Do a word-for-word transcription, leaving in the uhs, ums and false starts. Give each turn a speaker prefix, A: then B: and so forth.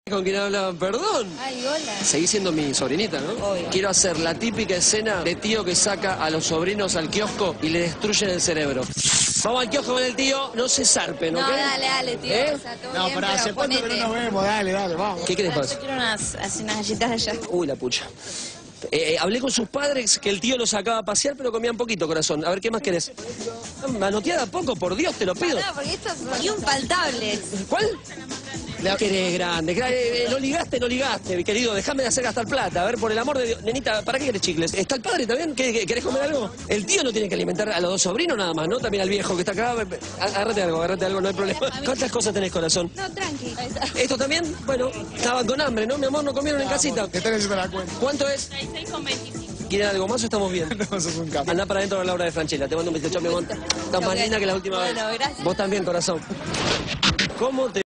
A: ¿Con quién hablaban? Perdón.
B: Ay, hola.
A: Seguís siendo mi sobrinita, ¿no?
B: Obvio.
A: Quiero hacer la típica escena de tío que saca a los sobrinos al kiosco y le destruyen el cerebro. Vamos al kiosco con el tío, no se zarpen, ¿ok?
B: No, dale, dale, tío.
A: ¿Eh?
B: O sea, todo
C: No,
B: bien,
C: pero hace cuánto que no
B: ponete.
C: nos vemos, dale, dale, vamos.
A: ¿Qué querés
B: Yo
A: pasar?
B: quiero unas, así unas galletas de allá.
A: Uy, la pucha. Eh, eh, hablé con sus padres que el tío los sacaba a pasear, pero comían poquito, corazón. A ver, ¿qué más querés? Manoteada poco, por Dios, te lo pido.
B: No, porque esto es infaltable.
A: ¿Cuál? Que eres grande, gra- eh, no ligaste, no ligaste, mi querido, déjame de hacer gastar plata. A ver, por el amor de Dios. Nenita, ¿para qué querés chicles? ¿Está el padre también? ¿Qué- qué- ¿Querés comer algo? El tío no tiene que alimentar a los dos sobrinos nada más, ¿no? También al viejo que está acá. Agárrate algo, agárrate algo, no hay problema. ¿Cuántas cosas tenés, corazón?
B: No, tranqui.
A: ¿Esto también? Bueno, estaban con hambre, ¿no? Mi amor, no comieron en casita.
C: ¿Qué tenés para la cuenta?
A: ¿Cuánto es? ¿Quieren algo más o estamos bien?
C: No, sos un capo.
A: Andá para adentro de la hora de Franchella. Te mando un besito, chao, mi amor. Estás más linda que la última vez.
B: Bueno, gracias.
A: Vos también, corazón. ¿Cómo te